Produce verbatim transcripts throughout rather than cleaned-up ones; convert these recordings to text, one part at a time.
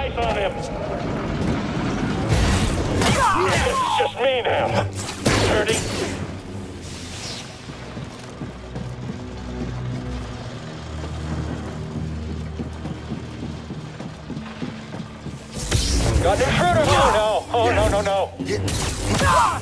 eyes on him. It's just me now. Dirty. Got an intruder! Oh no! Oh no no no!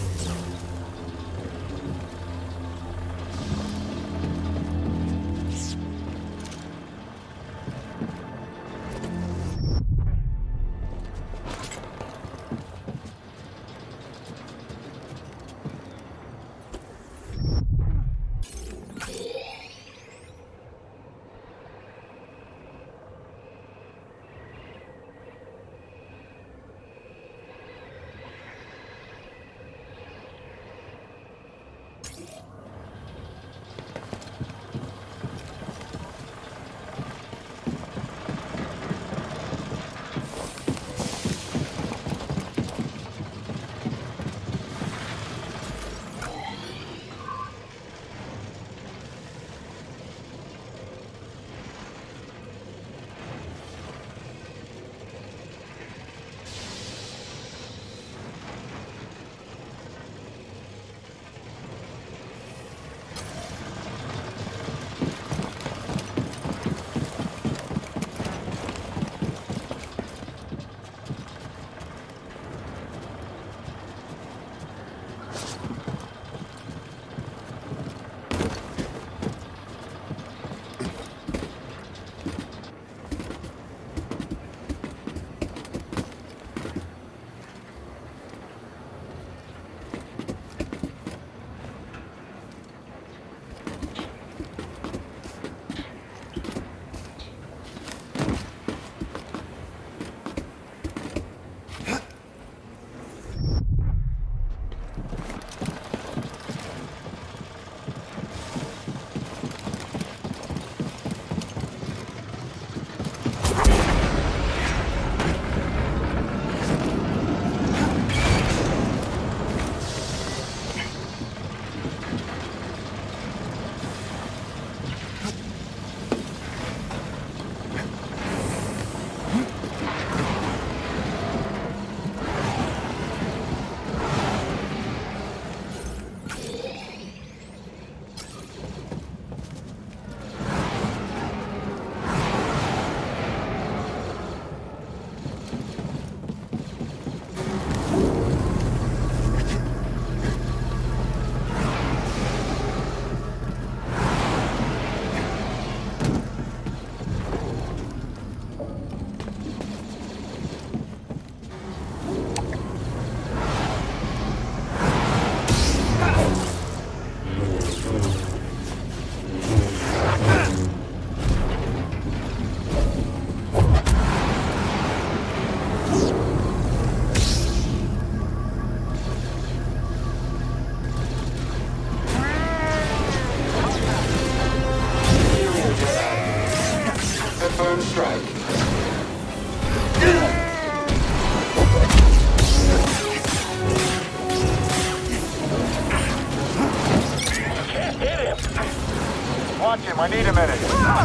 Watch him, I need a minute.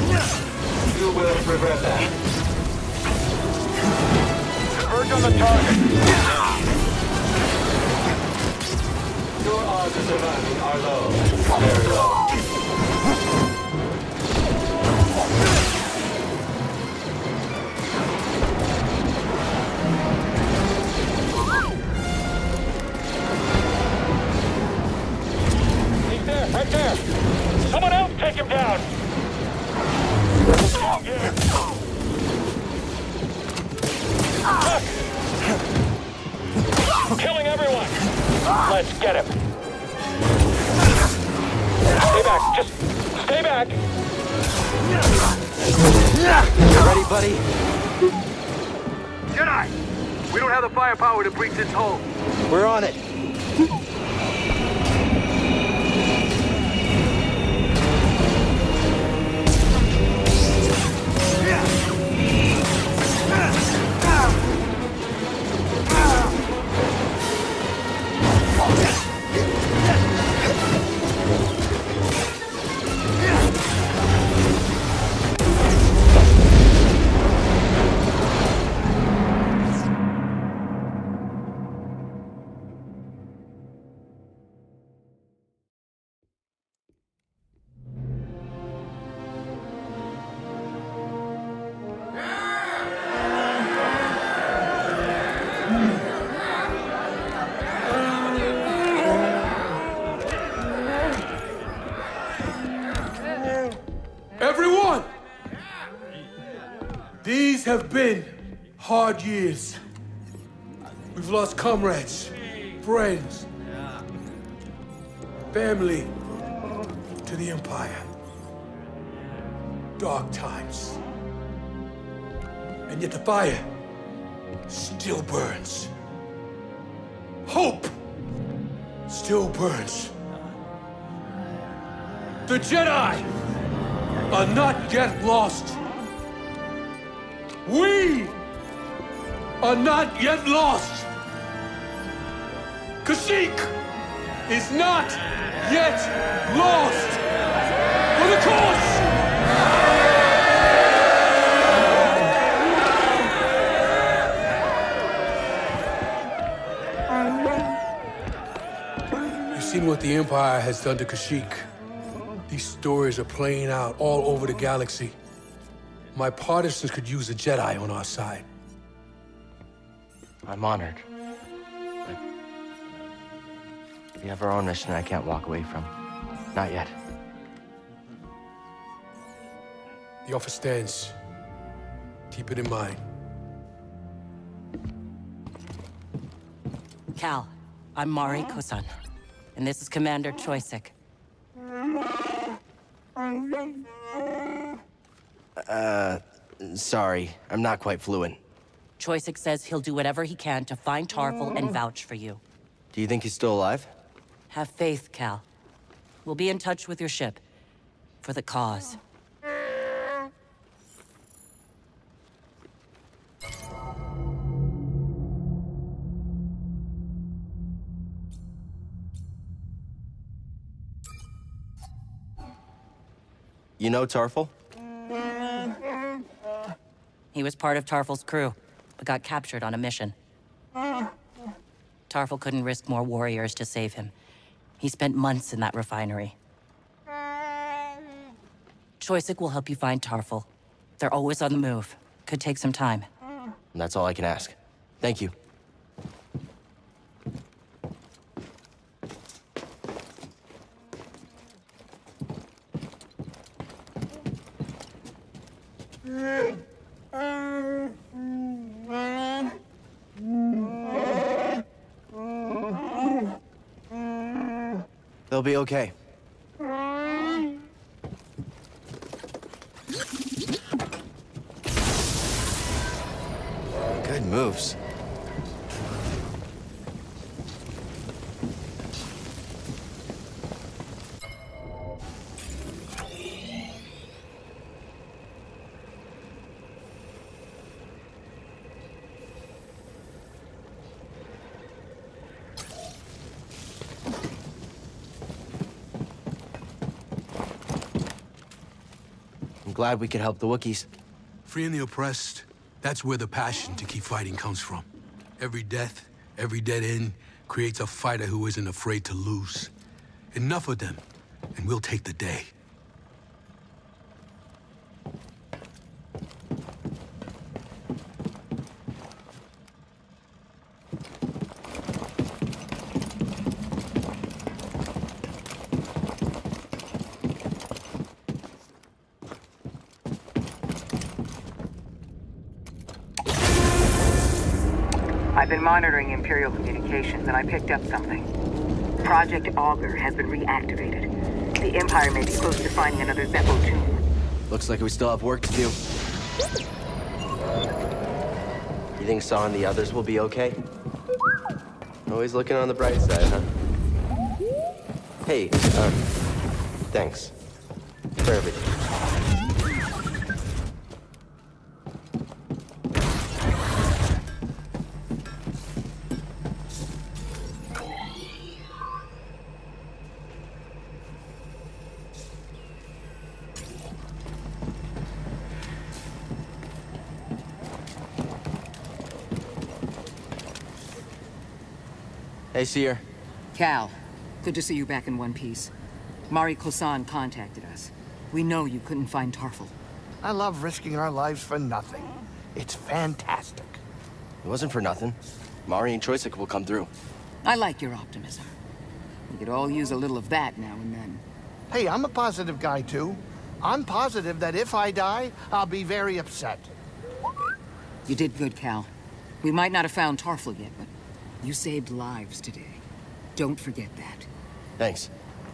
You will regret that. Converge on the target. Your odds of surviving are low. Very low. He's there, right there. Someone else take him down. Yeah. Killing everyone. Let's get him. Stay back. Just stay back. You ready, buddy? Jedi! We don't have the firepower to breach this hole. We're on it. These have been hard years. We've lost comrades, friends, family to the Empire. Dark times. And yet the fire still burns. Hope still burns. The Jedi are not yet lost. We are not yet lost. Kashyyyk is not yet lost. For the cause! You've seen what the Empire has done to Kashyyyk. These stories are playing out all over the galaxy. My partisans could use a Jedi on our side. I'm honored. But we have our own mission I can't walk away from. Not yet. The offer stands. Keep it in mind. Cal, I'm Mari Kosan, and this is Commander Choyyssyk. Uh, sorry. I'm not quite fluent. Choyyssyk says he'll do whatever he can to find Tarfful and vouch for you. Do you think he's still alive? Have faith, Cal. We'll be in touch with your ship. For the cause. You know Tarfful? He was part of Tarfful's crew, but got captured on a mission. Tarfful couldn't risk more warriors to save him. He spent months in that refinery. Choyyssyk will help you find Tarfful. They're always on the move. Could take some time. And that's all I can ask. Thank you. They'll be okay. Good moves. I'm glad we could help the Wookiees. Freeing the oppressed, that's where the passion to keep fighting comes from. Every death, every dead end creates a fighter who isn't afraid to lose. Enough of them, and we'll take the day. I've been monitoring Imperial communications, and I picked up something. Project Augur has been reactivated. The Empire may be close to finding another Zeppo tomb. Looks like we still have work to do. You think Saw and the others will be okay? Always looking on the bright side, huh? Hey, uh, thanks. For everything. Hey, Seer. Cal, good to see you back in one piece. Mari Kosan contacted us. We know you couldn't find Tarfful. I love risking our lives for nothing. It's fantastic. It wasn't for nothing. Mari and Choyyssyk will come through. I like your optimism. We could all use a little of that now and then. Hey, I'm a positive guy, too. I'm positive that if I die, I'll be very upset. You did good, Cal. We might not have found Tarful yet, but you saved lives today. Don't forget that. Thanks.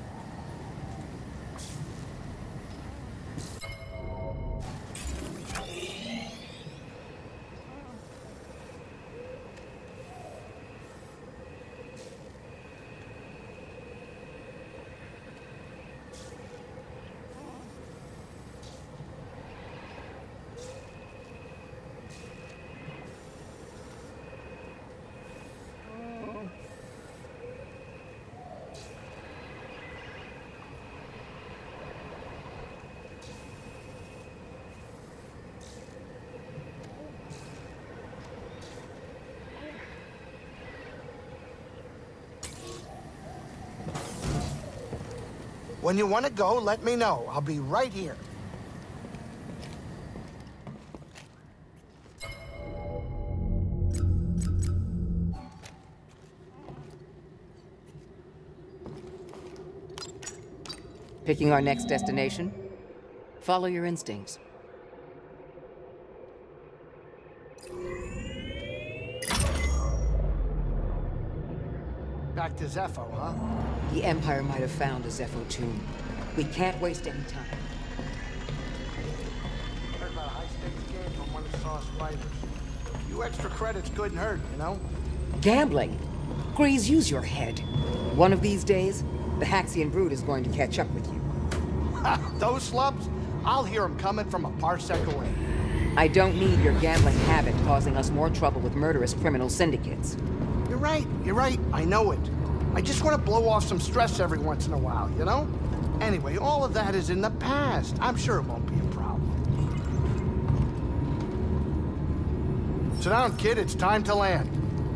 When you want to go, let me know. I'll be right here. Picking our next destination? Follow your instincts. Back to Zepho, huh? The Empire might have found a Zepho tomb. We can't waste any time. Heard about a high-stakes game from one of Saw's fighters. A few extra credits couldn't hurt, you know? Gambling? Grease, use your head. One of these days, the Haxian brood is going to catch up with you. Those slubs? I'll hear them coming from a parsec away. I don't need your gambling habit causing us more trouble with murderous criminal syndicates. You're right, you're right. I know it. I just want to blow off some stress every once in a while, you know? Anyway, all of that is in the past. I'm sure it won't be a problem. Sit down, kid. It's time to land.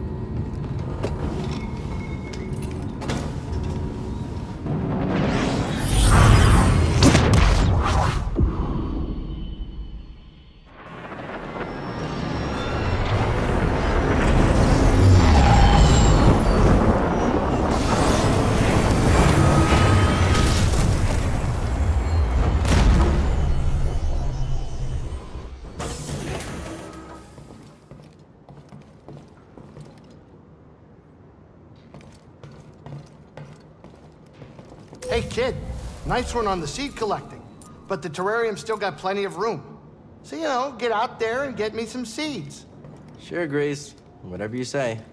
Hey, kid, nice one on the seed collecting, but the terrarium's still got plenty of room. So, you know, get out there and get me some seeds. Sure, Grease. Whatever you say.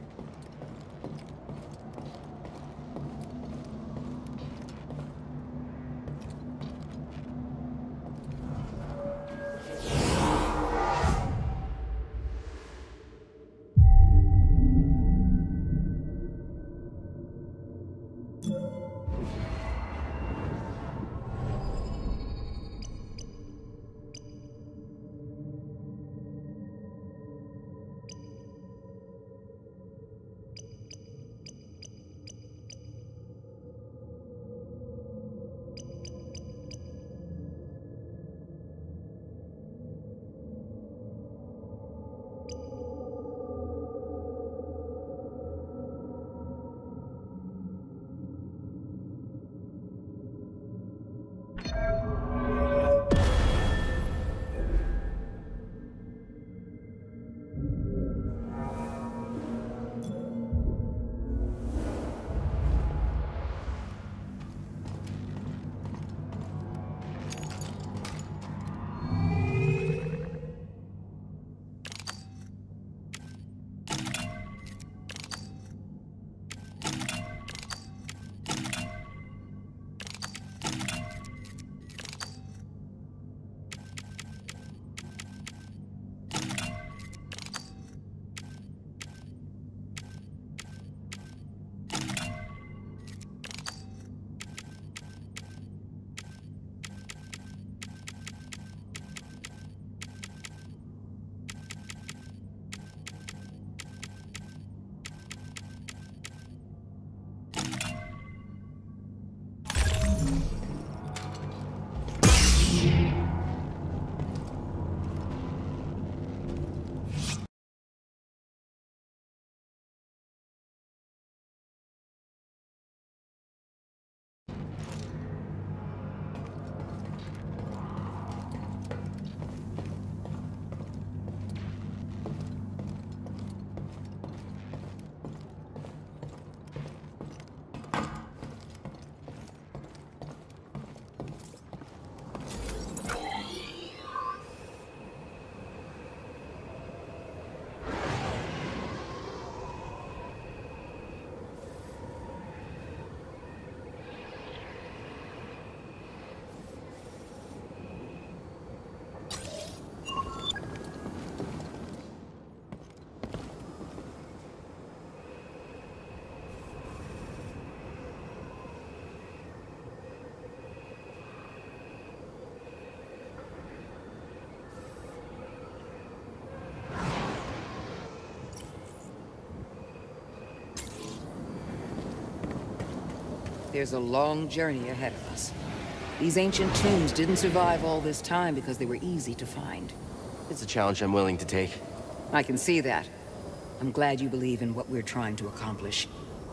there's a long journey ahead of us. These ancient tombs didn't survive all this time because they were easy to find. It's a challenge I'm willing to take. I can see that. I'm glad you believe in what we're trying to accomplish.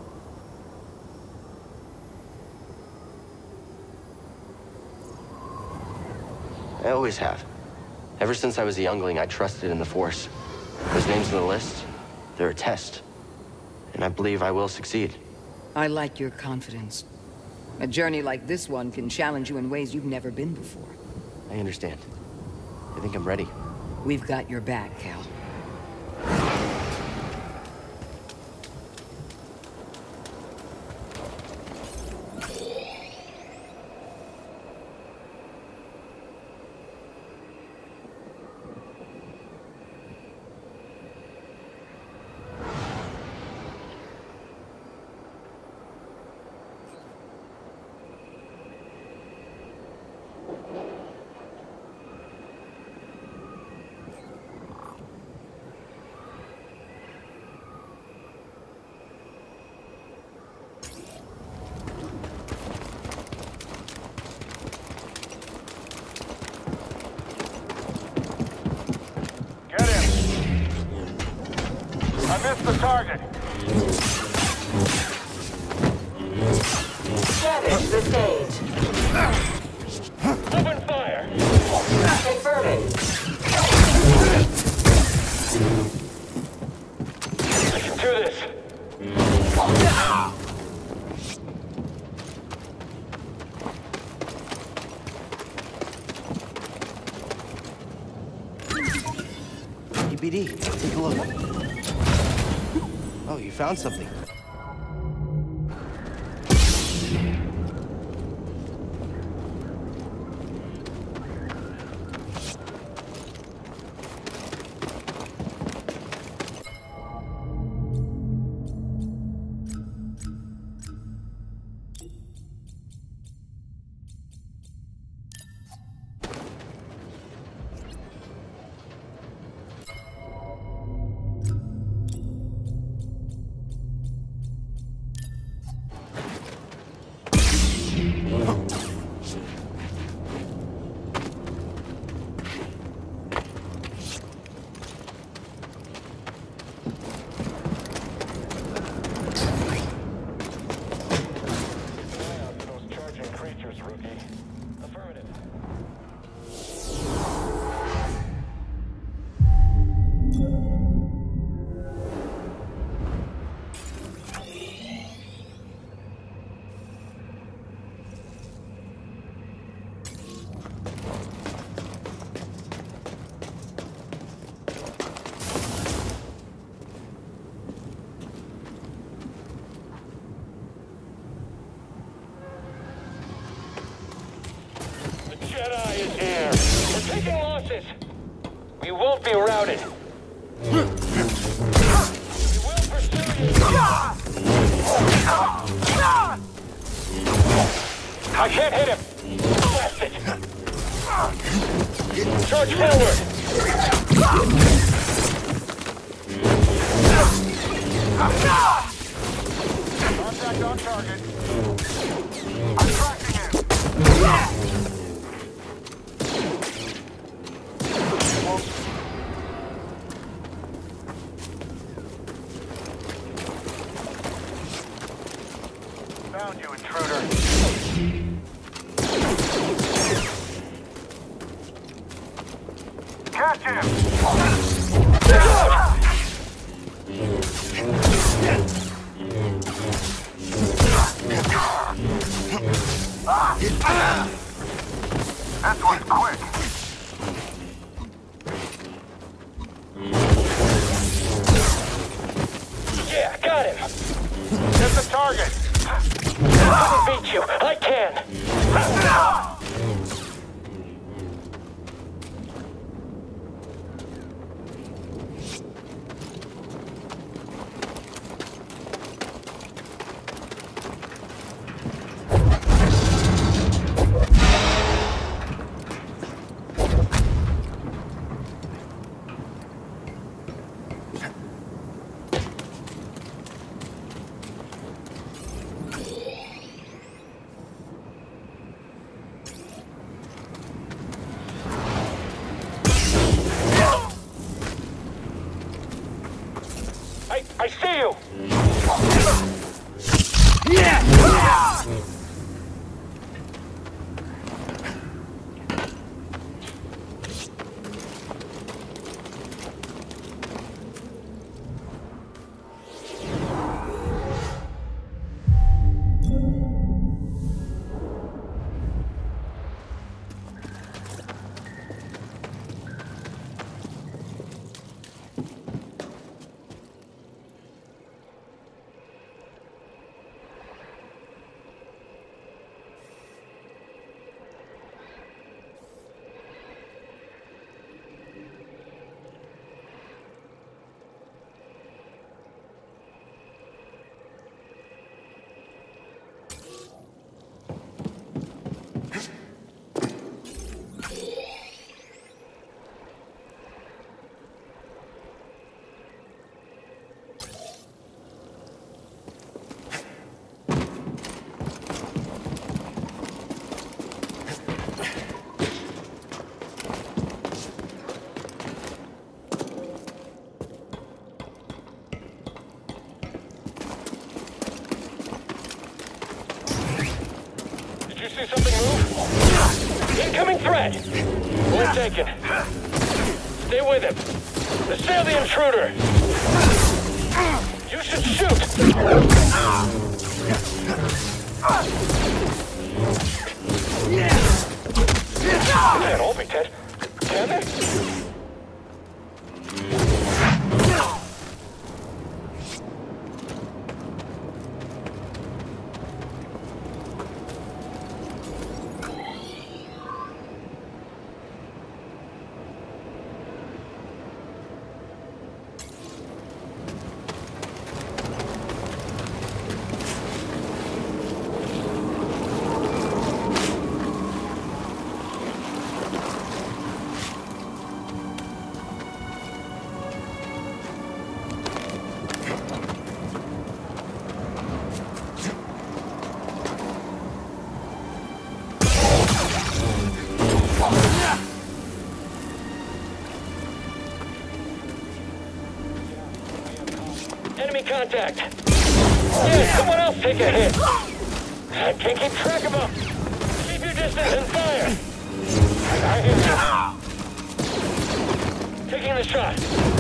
I always have. Ever since I was a youngling, I trusted in the Force. Those names on the list, they're a test. And I believe I will succeed. I like your confidence. A journey like this one can challenge you in ways you've never been before. I understand. I think I'm ready. We've got your back, Cal. Missed the target. Damage sustained. Open fire. Confirming. I can do this. E B D, take a look. Oh, you found something. Jedi is here. We're taking losses. We won't be routed. We will pursue you. I can't hit him. Blast it. Charge forward. Contact on target. I'm tracking him. Found you, intruder. Catch him! That one's quick. Yeah, got him. Hit the target. I can beat you. I can. See something move? Incoming threat! Point taken. Stay with him. Assail the intruder! You should shoot! Can't all be dead. Can they? Enemy contact! Yeah, someone else take a hit! I can't keep track of them! Keep your distance and fire! I hear you. Taking the shot!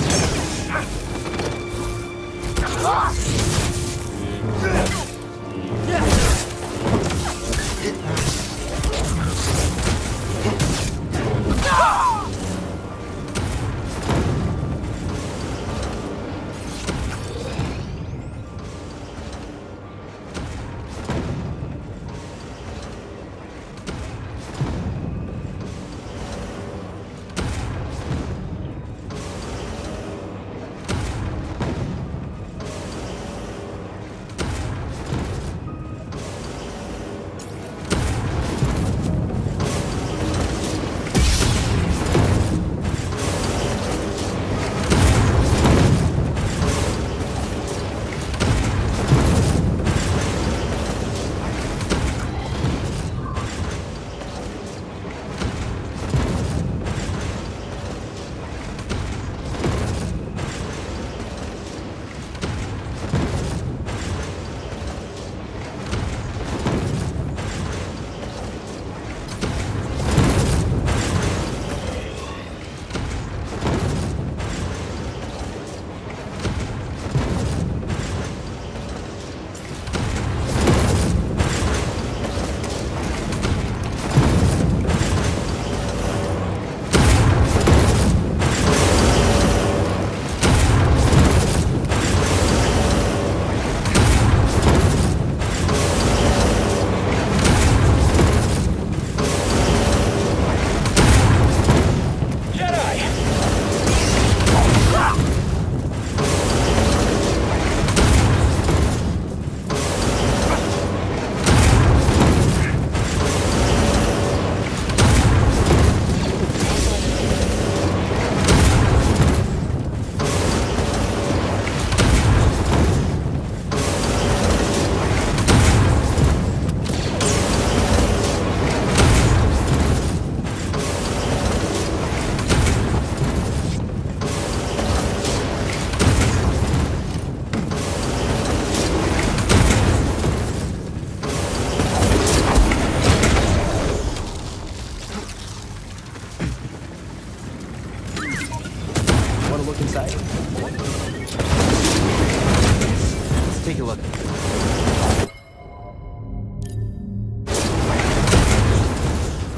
Take a look.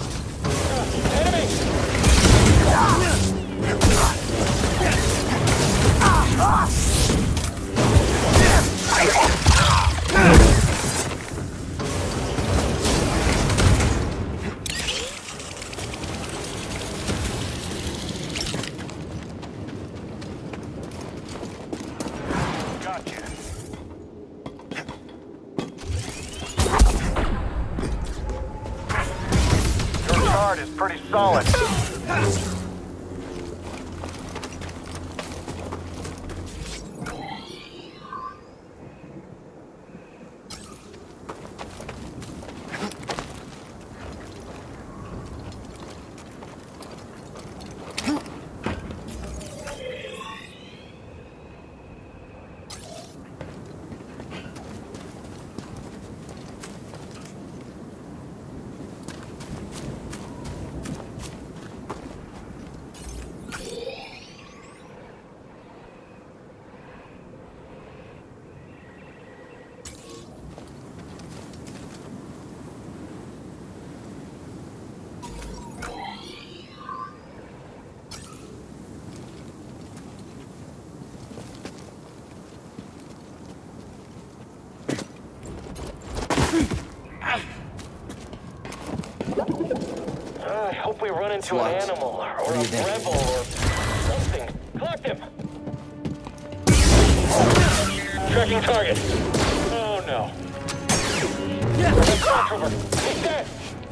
Enemy! pretty solid. I hope we run into an animal or a rebel or something. Collect him! Tracking target. Oh no. Stormtrooper, he's dead!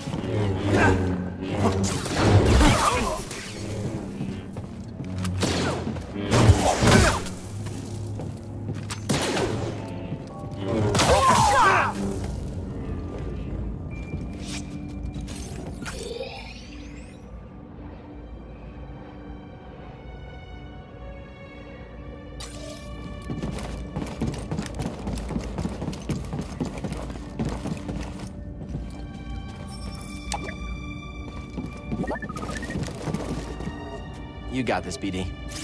You got this, B D.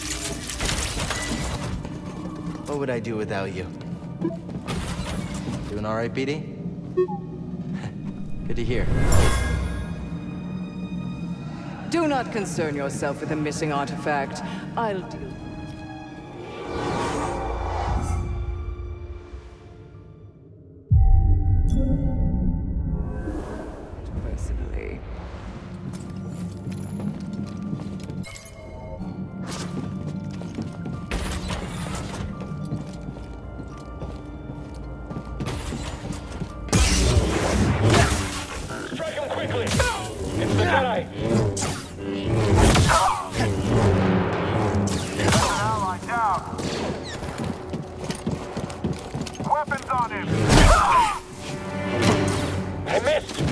What would I do without you? Doing all right, B D? Good to hear. Do not concern yourself with a missing artifact. I'll deal. Personally. Strike him quickly! It's the Jedi! Ally down. Weapons on him. I missed!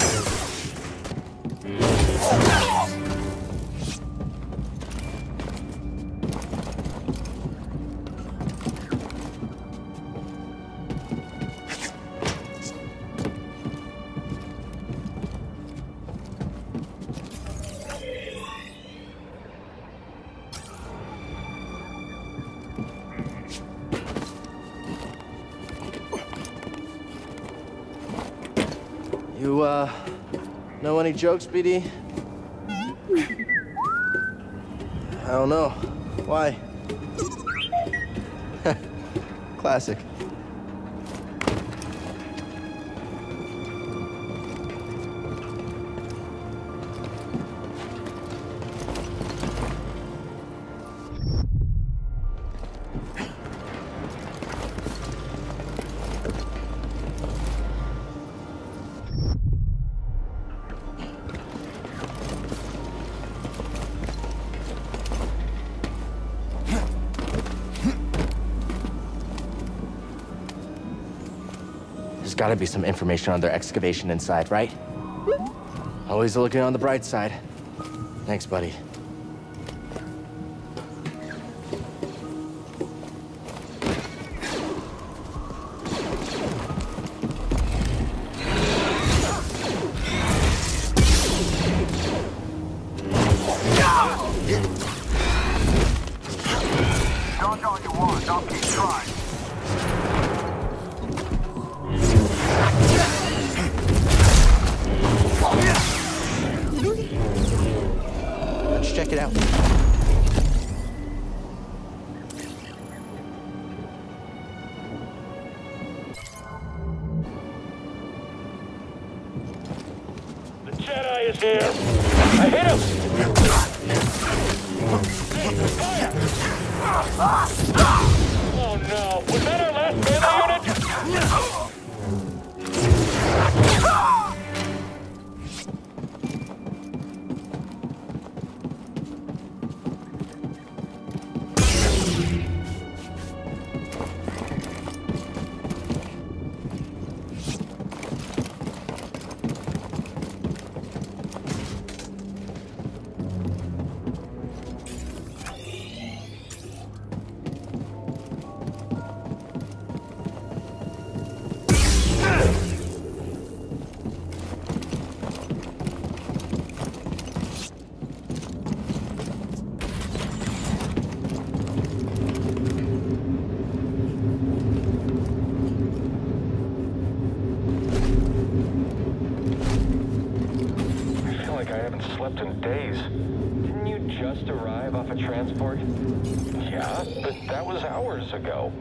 You, uh, know any jokes, B D? I don't know. Why? Classic. There's gotta be some information on their excavation inside, right? Always looking on the bright side. Thanks, buddy. Dodge all you want. I'll keep trying. Let's check it out. The Jedi is here! I hit him! Fire! Oh no! Was that our last family unit? slept in days. Didn't you just arrive off a transport? Yeah, but that was hours ago.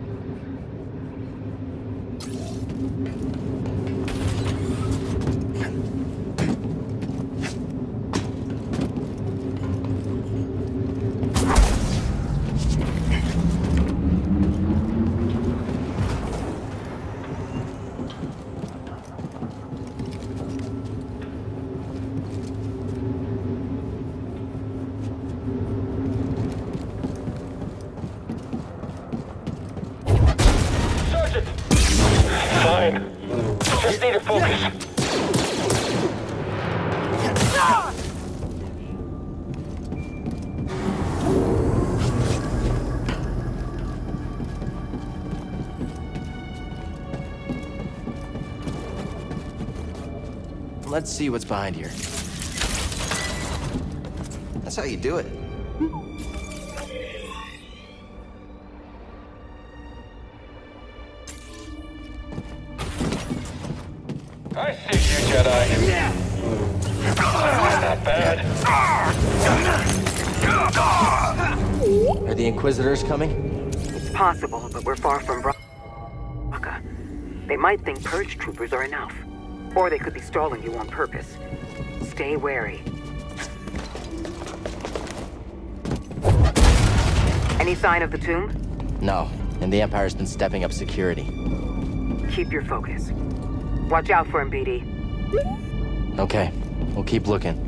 Just need to focus. Let's see what's behind here. That's how you do it. I see you, Jedi. Yeah. Not bad. Are the Inquisitors coming? It's possible, but we're far from Bracca. They might think Purge troopers are enough. Or they could be stalling you on purpose. Stay wary. Any sign of the tomb? No, and the Empire's been stepping up security. Keep your focus. Watch out for him, B D. Okay, we'll keep looking.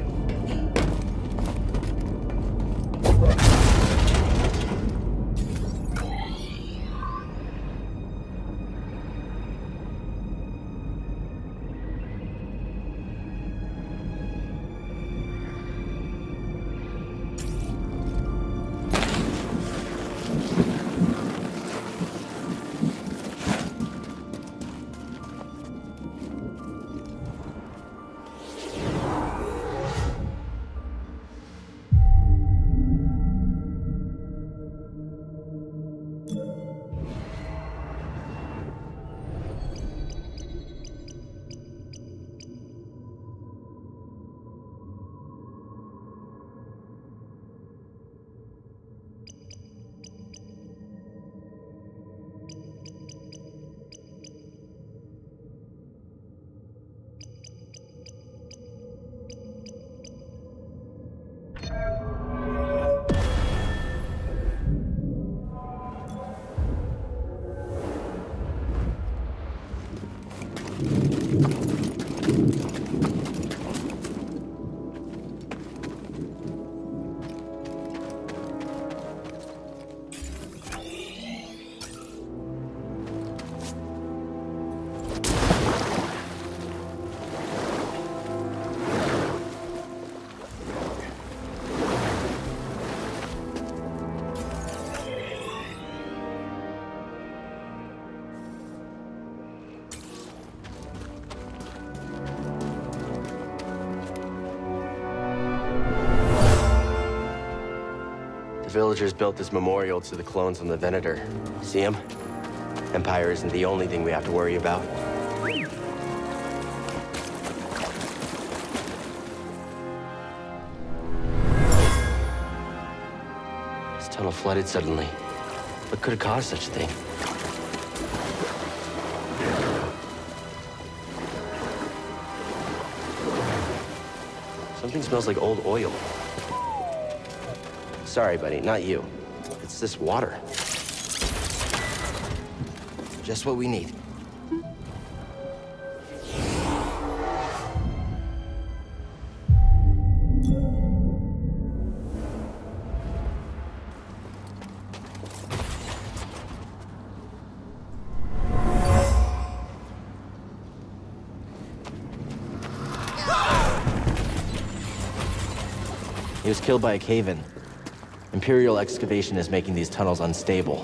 The villagers built this memorial to the clones on the Venator. See him? Empire isn't the only thing we have to worry about. This tunnel flooded suddenly. What could have caused such a thing? Something smells like old oil. Sorry, buddy, not you. It's this water. Just what we need. He was killed by a cave-in. Imperial excavation is making these tunnels unstable.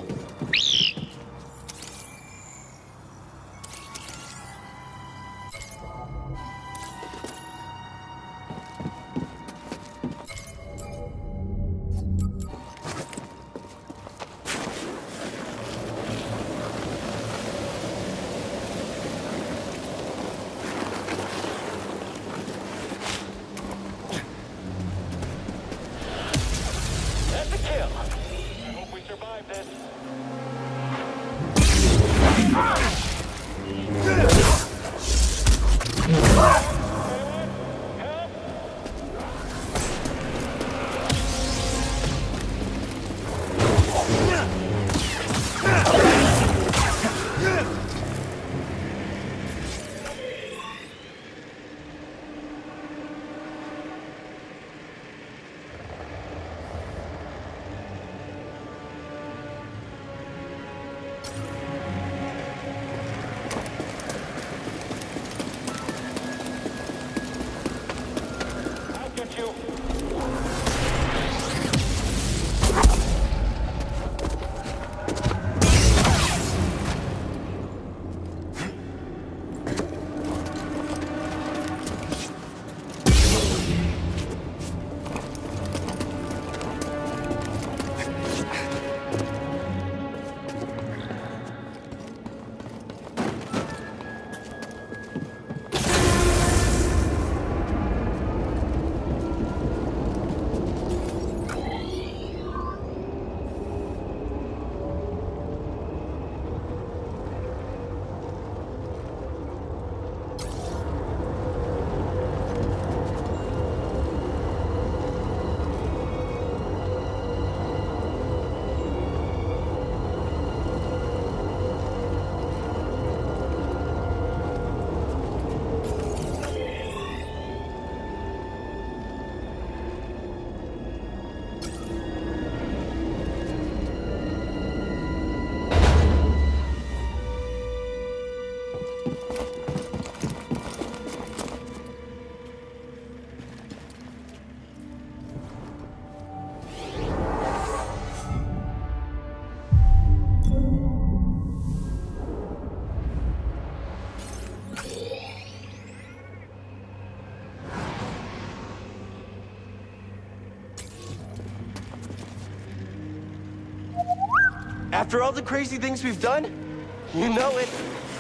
survive this. After all the crazy things we've done, you know it.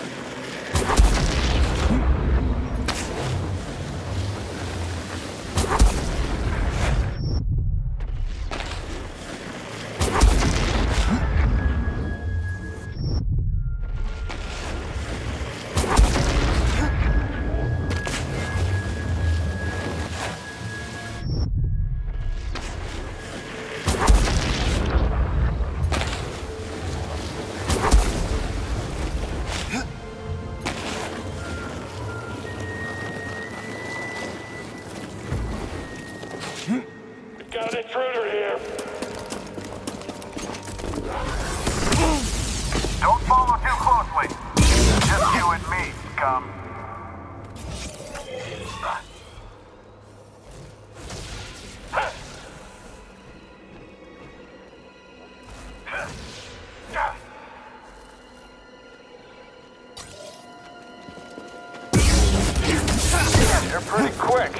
Got an intruder here. Don't follow too closely. Just you and me, scum. You're pretty quick.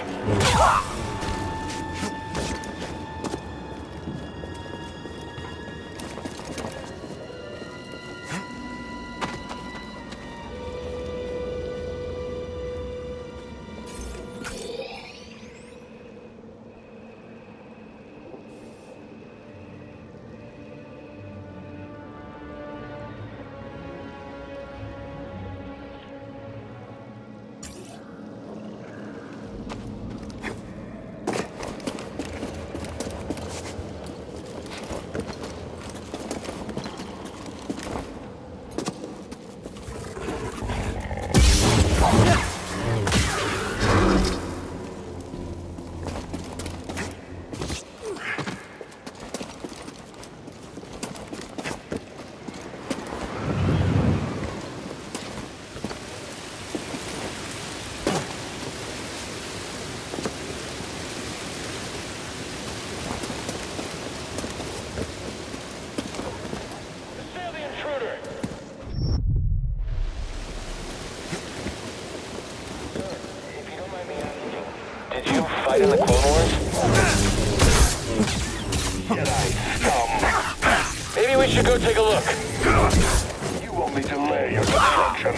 Fight in the Clone Wars? Jedi scum. Maybe we should go take a look. You want me to delay your destruction?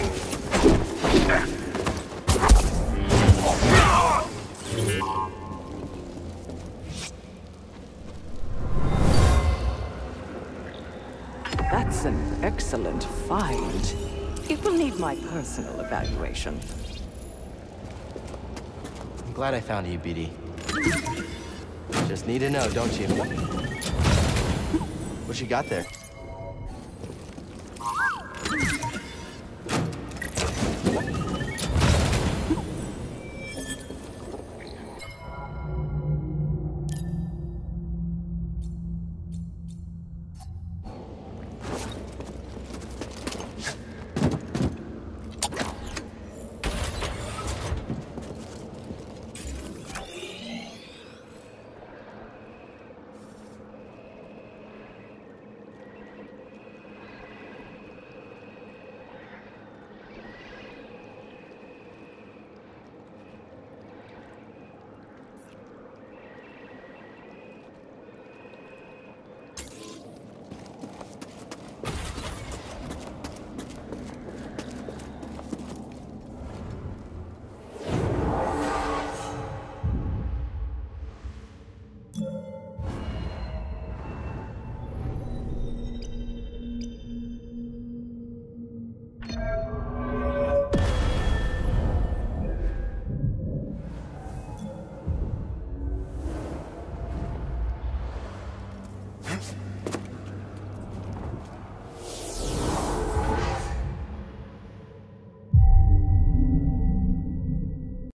That's an excellent find. It will need my personal evaluation. I'm glad I found you, B D. Just need to know, don't you? What you got there?